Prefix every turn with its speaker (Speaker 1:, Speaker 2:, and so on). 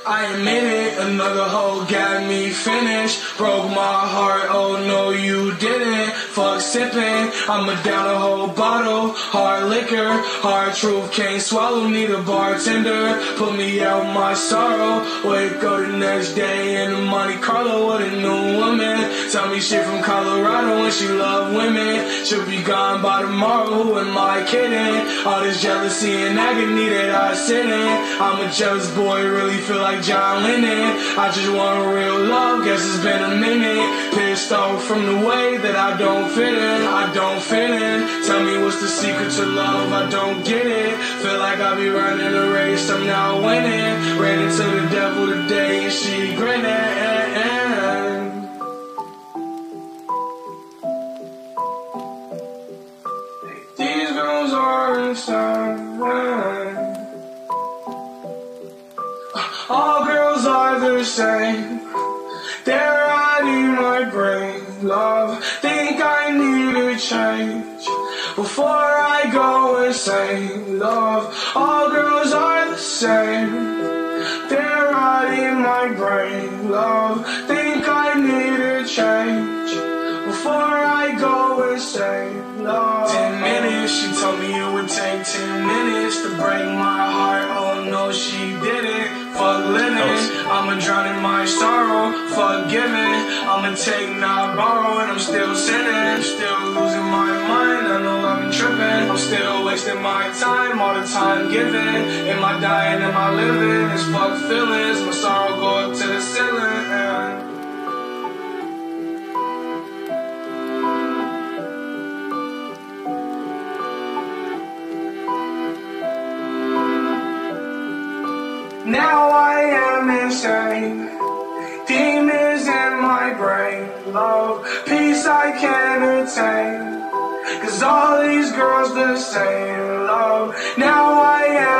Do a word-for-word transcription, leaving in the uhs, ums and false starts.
Speaker 1: I admit it, another hoe got me finished. Broke my heart, oh no you didn't. Fuck sipping, I'ma down a whole bottle. Hard liquor, hard truth can't swallow. Need a bartender, put me out my sorrow. Wake up the next day in the Monte Carlo with a new woman. Tell me shit from Colorado and she love women. She'll be gone by tomorrow, who am I kidding? All this jealousy and agony that I sit in. I'm a jealous boy, really feel like John Lennon. I just want real love, guess it's been a minute. Pissed off from the way that I don't fit in, I don't fit in. Tell me what's the secret to love, I don't get it. Feel like I be running a race, I'm not winning. Ran into the devil today and she grinning. These girls are insane. All girls are the same. They're riding my brain. Love, think I need a change before I go insane. Love, all girls are the same. They're riding my brain. Love, think I need a change before I go insane. Love. Ten minutes, she told me it would take ten minutes to break my heart. Oh no, she didn't. Fuck living, I'ma drown in my sorrow. Fuck giving, I'ma take not borrow. And I'm still sinning, still losing my mind. I know I've been tripping, I'm still wasting my time. All the time giving, am I dying, am I living? It's fuck feelings, my sorrow go up to the ceiling. Now I am insane. Demons in my brain. Love, peace I can't attain. Cause all these girls the same. Love, now I am